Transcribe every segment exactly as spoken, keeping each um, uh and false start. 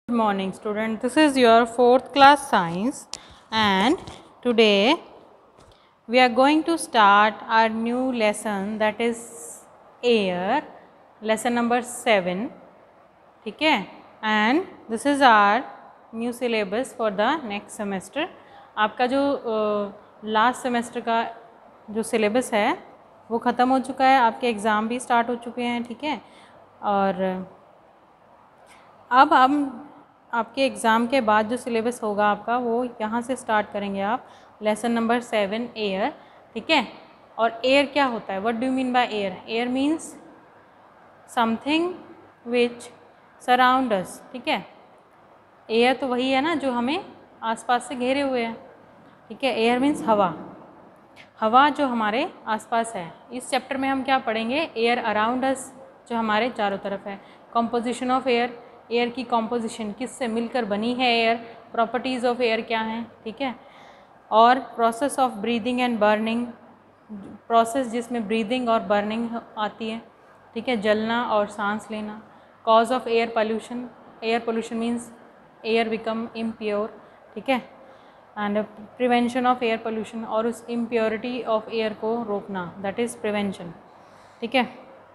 Good morning student, this is your fourth class science and today we are going to start our new lesson, that is air, lesson number seven. ठीक है, and this is our new syllabus for the next semester. आपका जो last uh, semester का जो syllabus है वो ख़त्म हो चुका है, आपके एग्ज़ाम भी स्टार्ट हो चुके हैं. ठीक है, और अब हम आपके एग्ज़ाम के बाद जो सिलेबस होगा आपका वो यहाँ से स्टार्ट करेंगे आप, लेसन नंबर सेवन एयर. ठीक है, और एयर क्या होता है, what do you mean by air? Air means something which surround us. ठीक है, एयर तो वही है ना जो हमें आसपास से घेरे हुए हैं. ठीक है, एयर मीन्स हवा, हवा जो हमारे आसपास है. इस चैप्टर में हम क्या पढ़ेंगे? एयर अराउंड अस, जो हमारे चारों तरफ है. कंपोजिशन ऑफ एयर, एयर की कंपोजिशन किससे मिलकर बनी है एयर, प्रॉपर्टीज़ ऑफ एयर क्या हैं. ठीक है, और process of breathing and burning, process जिसमें ब्रीदिंग और बर्निंग आती है. ठीक है, जलना और सांस लेना. Cause of air pollution, air pollution means air become impure. ठीक है, and prevention of air pollution, और उस इम्प्योरिटी ऑफ एयर को रोकना, दैट इज़ प्रिवेंशन. ठीक है,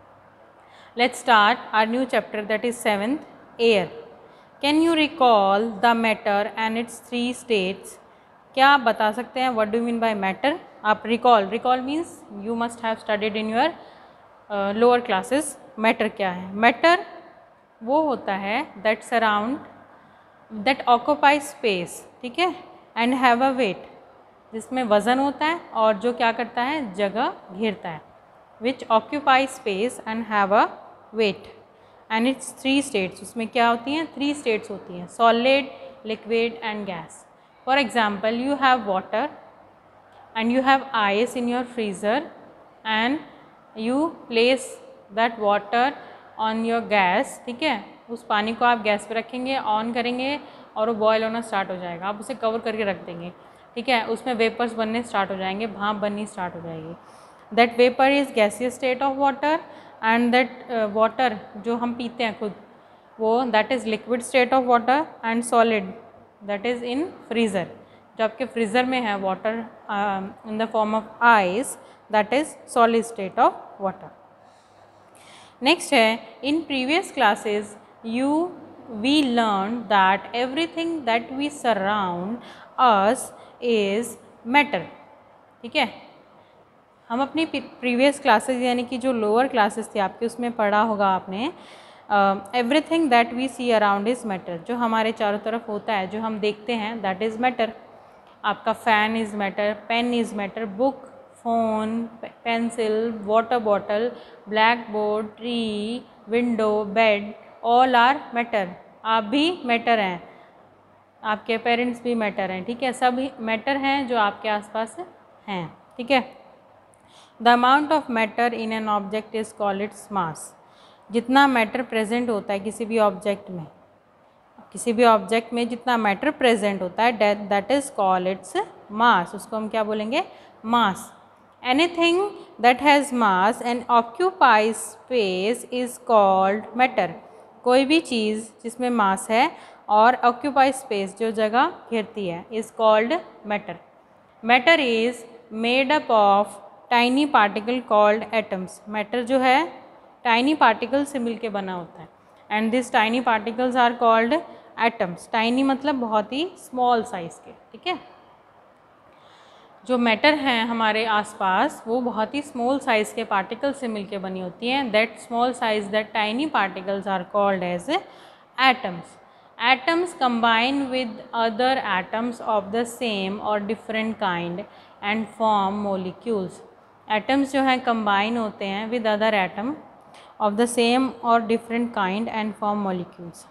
let's start our new chapter, that is seventh air. Can you recall the matter and its three states? क्या आप बता सकते हैं what do you mean by matter? आप recall, recall means you must have studied in your lower classes. Matter क्या है? Matter वो होता है that surround, that occupy space. ठीक है, एंड हैव अ वेट, जिसमें वज़न होता है और जो क्या करता है, जगह घेरता है. Which occupy space and have a weight and its three states. उसमें क्या होती हैं? थ्री स्टेट्स होती हैं, solid, liquid and gas. For example, you have water and you have ice in your freezer and you place that water on your gas. ठीक है, उस पानी को आप गैस पे रखेंगे, ऑन करेंगे और वो बॉयल होना स्टार्ट हो जाएगा. आप उसे कवर करके रख देंगे. ठीक है, उसमें वेपर्स बनने स्टार्ट हो जाएंगे, भाप बननी स्टार्ट हो जाएगी. That vapour is gaseous state of water and that water जो हम पीते हैं खुद, वो that is liquid state of water. And solid that is in freezer, जो आपके फ्रीज़र में है water in the form of ice, that is solid state of water. Next है, in previous classes you we learned that everything that we surround us is matter. ठीक है, हम अपनी previous classes यानी कि जो लोअर क्लासेस थी आपकी, उसमें पढ़ा होगा आपने, everything that we see around is matter. जो हमारे चारों तरफ होता है, जो हम देखते हैं, दैट इज़ मैटर. आपका fan is matter, pen is matter, book, phone, pencil, water bottle, blackboard, tree, window, bed, all are matter. आप भी मैटर हैं, आपके पेरेंट्स भी मैटर हैं. ठीक है, सब मैटर हैं जो आपके आसपास हैं. ठीक है, the amount of matter in an object is called its mass. जितना मैटर प्रेजेंट होता है किसी भी ऑब्जेक्ट में, किसी भी ऑब्जेक्ट में जितना मैटर प्रेजेंट होता है, that is called its mass. उसको हम क्या बोलेंगे? Mass. Anything that has mass and occupies space is called matter. कोई भी चीज़ जिसमें मास है और ऑक्यूपाई स्पेस जो जगह घेरती है, is called matter. Matter is made up of tiny particle called atoms. Matter जो है टाइनी पार्टिकल से मिलके बना होता है, and this tiny particles are called atoms. Tiny मतलब बहुत ही स्मॉल साइज़ के. ठीक है, जो मैटर हैं हमारे आसपास वो बहुत ही स्मॉल साइज़ के पार्टिकल से मिलके बनी होती हैं. That small size, that tiny particles are called as atoms. Atoms combine with other atoms of the same or different kind and form molecules. Atoms जो हैं कंबाइन होते हैं with other atom of the same or different kind and form molecules.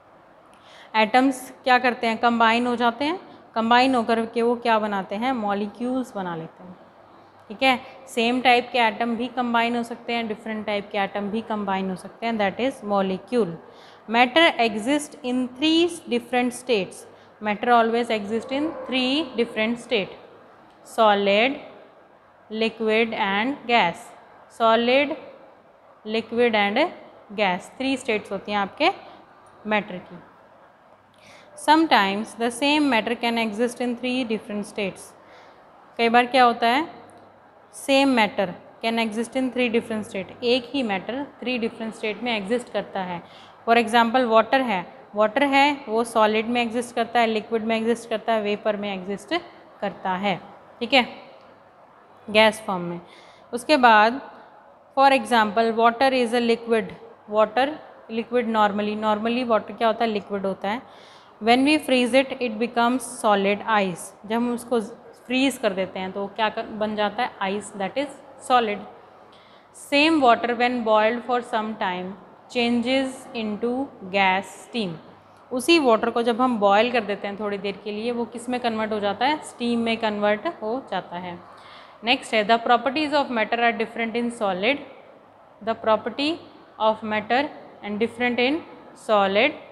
Atoms क्या करते हैं? Combine हो जाते हैं. कंबाइन होकर के वो क्या बनाते हैं? मॉलिक्यूल्स बना लेते हैं. ठीक है, सेम टाइप के एटम भी कंबाइन हो सकते हैं, डिफरेंट टाइप के एटम भी कंबाइन हो सकते हैं, that is molecule. Matter exist in three different states. Matter always exist in three different state, solid, liquid and gas. Solid, liquid and gas, three states होती हैं आपके मैटर की. Sometimes the same matter can exist in three different states. कई बार क्या होता है, same matter can exist in three different state, एक ही मैटर थ्री डिफरेंट स्टेट में एग्जिस्ट करता है। फॉर एग्जांपल वाटर है, वाटर है वो सॉलिड में एग्जिस्ट करता है, लिक्विड में एग्जिस्ट करता है, वेपर में एग्जिस्ट करता है, ठीक है, गैस फॉर्म में। उसके बाद for example water is a liquid, water liquid normally normally water क्या होता है, लिक्विड होता है। When we freeze it it becomes solid ice, जब हम उसको फ्रीज कर देते हैं तो क्या कर, बन जाता है ice, that is solid. Same water when boiled for some time changes into gas steam, उसी वाटर को जब हम बॉयल कर देते हैं थोड़ी देर के लिए, वो किस में कन्वर्ट हो जाता है, स्टीम में कन्वर्ट हो जाता है। नेक्स्ट है the properties of matter are different in solid, the property of matter and different in solid